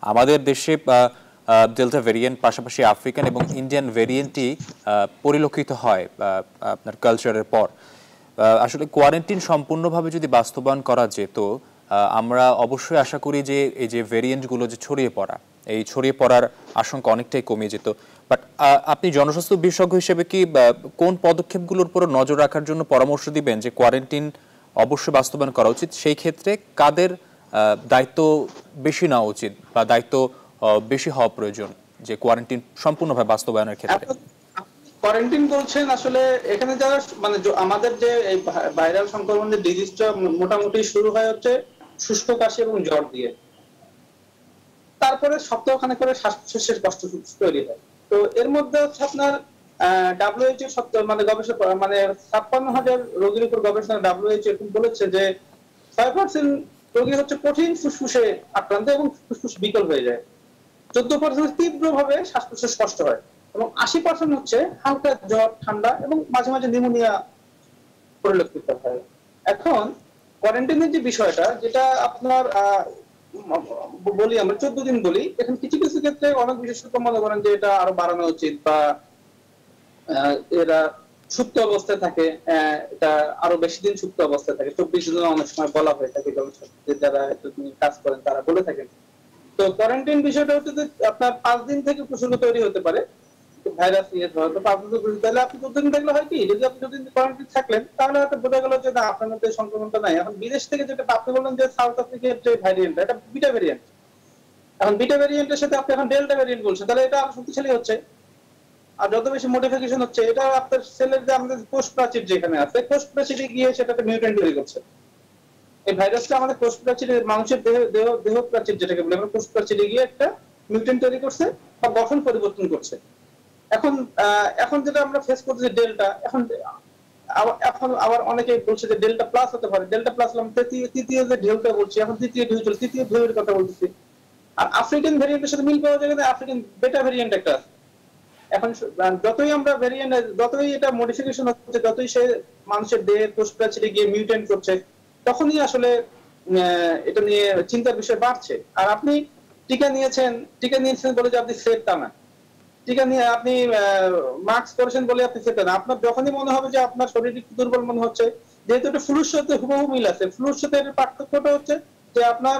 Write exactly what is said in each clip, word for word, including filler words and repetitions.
আমাদের দেশে delta variant পাশাপাশি আফ্রিকান এবং ইন্ডিয়ান ভেরিয়েন্টই পরিলক্ষিত হয় আপনার কালচারের পর। আসলে কোয়ারেন্টাইন সম্পূর্ণভাবে যদি বাস্তবায়ন করা যেত, আমরা অবশ্যই আশা করি যে এই যে ভেরিয়েন্টগুলো যে ছড়িয়ে পড়া, এই ছড়িয়ে পড়ার আশঙ্কা অনেকটাই কমে যেত। বাট আপনি জনস্বাস্থ্য বিশেষজ্ঞ হিসেবে কি কোন পদক্ষেপগুলোর উপর নজর রাখার জন্য পরামর্শ দিবেন যে কোয়ারেন্টাইন অবশ্যই বাস্তবায়ন করা উচিত? সেই ক্ষেত্রে কাদের দায়িত্ব বেশি নেওয়া উচিত বা দায়িত্ব বেশি হওয়া প্রয়োজন যে কোয়ারেন্টাইন সম্পূর্ণভাবে বাস্তবায়নের ক্ষেত্রে? কোয়ারেন্টাইন বলছেন আসলে এখানে যারা মানে আমাদের যে এই ভাইরাল সংক্রমণের ডিজিজটা মোটামুটি শুরু হয় হচ্ছে শুষ্ক কাশি এবং জ্বর দিয়ে, তারপরে সপ্তাহখানেক করে শ্বাস প্রশ্বাসের কষ্ট তৈরি হয়। তো এর মধ্যে হচ্ছে আপনার ডাব্লিউএইচও সত্য মানে গবেষণা মানে ছাপ্পান্ন হাজার রোগীর উপর গবেষণা ডাব্লিউএইচও এরকম বলেছে যে ছয় পার্সেন্ট রোগী হচ্ছে কঠিন ফুসফুসে আক্রান্ত এবং ফুসফুস বিকল হয়ে যায়, চোদ্দ পার্সেন্ট তীব্রভাবে শ্বাস প্রশ্বাস কষ্ট হয় এবং আশি পার্সেন্ট হচ্ছে হালকা জ্বর ঠান্ডা এবং মাঝে মাঝে নিউমোনিয়া পরিলক্ষিত হয়। এখন কোয়ারেন্টাইনের যে বিষয়টা যেটা আপনার বলি আমরা চোদ্দ দিন বলি, এখন কিছু কিছু ক্ষেত্রে অনেক বিশেষজ্ঞ মনে করেন যে এটা আরো বাড়ানো উচিত বা এরা সুপ্ত অবস্থায় থাকে, এটা আরো বেশি দিন সুপ্ত অবস্থায় থাকে, চব্বিশ দিন অনেক সময় বলা হয়ে থাকে, যারা কাজ করেন তারা বলে থাকেন। তো কোয়ারেন্টাইন বিষয়টা হচ্ছে যে আপনার পাঁচ দিন থেকে উপসর্গ তৈরি হতে পারে ভাইরাস নিয়ে, হয়তো পাঁচ দিন তাহলে আপনি দুদিন দেখলে হয় কি, যদি আপনি দুদিন কোয়ারেন্টাইন থাকলেন তাহলে হয়তো বোঝা গেল যে না আপনার মধ্যে সংক্রমণটা নাই। এখন বিদেশ থেকে যেটা আপনি বললেন যে সাউথ আফ্রিকার যে ভ্যারিয়েন্ট, এটা বিটা ভ্যারিয়েন্ট, এখন বিটা ভ্যারিয়েন্টের সাথে আপনি এখন ডেল্টা ভ্যারিয়েন্ট বলছেন, তাহলে এটা আরো শক্তিশালী হচ্ছে। আর যত বেশি মডিফিকেশন হচ্ছে এটা আপনার সেলের যে আমাদের কোষ প্রাচীর যেখানে আছে, কোষ প্রাচীরে গিয়ে সেটাতে মিউটেন্ট তৈরি করছে। এই ভাইরাসটা আমাদের কোষ প্রাচীরে মানুষের দেহ দেহ দেহ প্রাচীর যেটাকে বলে আমরা কোষ প্রাচীরে গিয়ে একটা মিউটেন্ট তৈরি করছে বা গঠন পরিবর্তন করছে। এখন এখন যেটা আমরা ফেস করছি ডেল্টা, এখন এখন আবার অনেকে বলছে যে ডেল্টা প্লাস হতে পারে, ডেল্টা প্লাস তৃতীয় তৃতীয় যে ঢেউটা বলছি, এখন তৃতীয় ঢেউ চলছে, তৃতীয় ঢেউয়ের কথা বলতেছি। আর আফ্রিকান ভ্যারিয়েন্টের সাথে মিল পাওয়া যায় না, আফ্রিকান বেটা ভ্যারিয়েন্ট একটা আছে। এখন যতই আমরা ভ্যারিয়েন্ট যতই এটা মডিফিকেশন হচ্ছে, যতই সে মানুষের দেহের কোষ প্রাচীরে গিয়ে মিউটেন্ট করছে, তখনই আসলে এটা নিয়ে চিন্তার বিষয় বাড়ছে। আর আপনি টিকা নিয়েছেন টিকা নিয়েছেন বলে যে আপনি সেফ তা না, টিকা নিয়ে আপনি মাস্ক করেছেন বলে আপনি সেফ না। আপনার যখনই মনে হবে যে আপনার শরীর একটু দুর্বল মনে হচ্ছে, যেহেতু এটা ফ্লুর সাথে হুবহু মিল আছে, ফ্লুর সাথে এর পার্থক্যটা হচ্ছে যে আপনার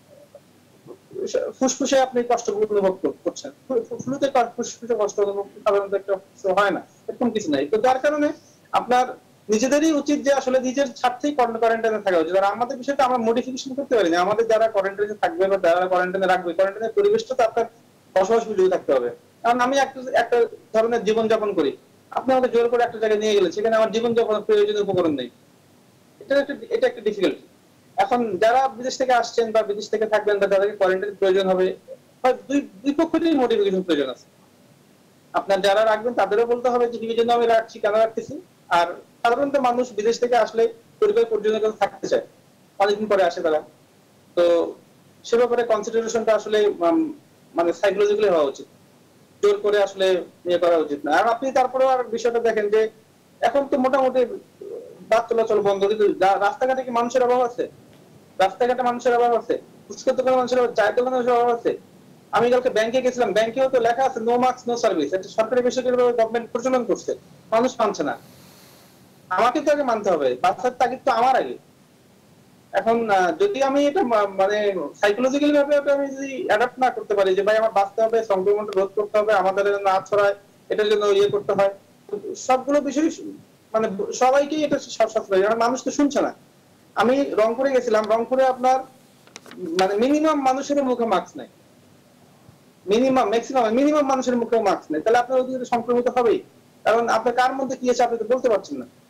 ফুসফুসে আপনি কষ্ট অনুভব করছেন, ফ্লুতে ফুসফুসে কষ্ট অনুভব সাধারণত একটা হয় না, এরকম কিছু নাই। তো যার কারণে আপনার নিজেদেরই উচিত যে আসলে নিজের স্বার্থেই কোয়ারেন্টাইনে থাকা উচিত। আর আমাদের বিষয়টা আমরা মডিফিকেশন করতে পারি না, আমাদের যারা কোয়ারেন্টাইনে থাকবে বা যারা কোয়ারেন্টাইনে রাখবে, কোয়ারেন্টাইনের পরিবেশটা তো আপনার বসবাস উপযোগী থাকতে হবে। কারণ আমি একটা একটা ধরনের জীবনযাপন করি, আপনি আমাকে জোর করে একটা জায়গায় নিয়ে গেলেন, সেখানে আমার জীবনযাপনের প্রয়োজনীয় উপকরণ নেই, এটা একটা এটা একটা ডিফিকাল্টি। এখন যারা বিদেশ থেকে আসছেন বা বিদেশ থেকে থাকবেন বা যাদেরকে কোয়ারেন্টাইন প্রয়োজন হবে, দুই দুই পক্ষেরই মোটিভেশন প্রয়োজন আছে। আপনার যারা রাখবেন তাদেরও বলতে হবে যে কি জন্য আমি রাখছি, কেন রাখতেছি। আর সাধারণত মানুষ বিদেশ থেকে আসলে পরিবার পরিজনের কাছে থাকতে চায়, অনেকদিন পরে আসে তারা, তো সে ব্যাপারে কনসিডারেশনটা আসলে মানে সাইকোলজিক্যালি হওয়া উচিত, জোর করে আসলে ইয়ে করা উচিত না। আর আপনি তারপরে আর বিষয়টা দেখেন যে এখন তো মোটামুটি বাস চলাচল বন্ধ, কিন্তু রাস্তাঘাটে কি মানুষের অভাব আছে? রাস্তাঘাটে মানুষের অভাব আছে, ফুচকার দোকানে মানুষের অভাব, চায়ের দোকানে মানুষের অভাব আছে। আমি কালকে ব্যাংকে গেছিলাম, ব্যাংকেও তো লেখা আছে নো মাস্ক নো সার্ভিস, এটা সরকারি বেসরকারি গভর্নমেন্ট প্রচলন করছে, মানুষ মানছে না। আমাকে তো আগে মানতে হবে, বাচ্চার তাগিদ তো আমার আগে। এখন যদি আমি এটা মানে সাইকোলজিক্যালি ভাবে আমি যদি অ্যাডাপ্ট না করতে পারি যে ভাই আমার বাঁচতে হবে, সংক্রমণটা রোধ করতে হবে, আমাদের না ছড়ায়, এটার জন্য ইয়ে করতে হয়, সবগুলো বিষয় মানে সবাইকেই এটা সচেতন, মানুষ তো শুনছে না। আমি রংপুরে গেছিলাম, রংপুরে আপনার মানে মিনিমাম মানুষের মুখে মাস্ক নাই, মিনিমাম ম্যাক্সিমাম মিনিমাম মানুষের মুখে মাস্ক নেই, তাহলে আপনার অতিরিক্ত সংক্রমিত হবেই। কারণ আপনার কার মধ্যে কি আছে আপনি তো বলতে পারছেন না।